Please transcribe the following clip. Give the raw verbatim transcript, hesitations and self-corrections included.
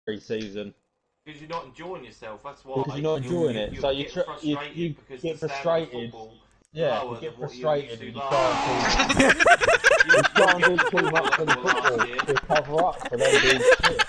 season. Because you're not enjoying yourself, that's why. Because you're not enjoying you, it, you, so you you, get tr you, frustrated you because get the standard of frustrated. football Yeah, lower you get than what frustrated you and used you to try last and do, year. you try and You do too much for the last football year. to cover up for them being shit.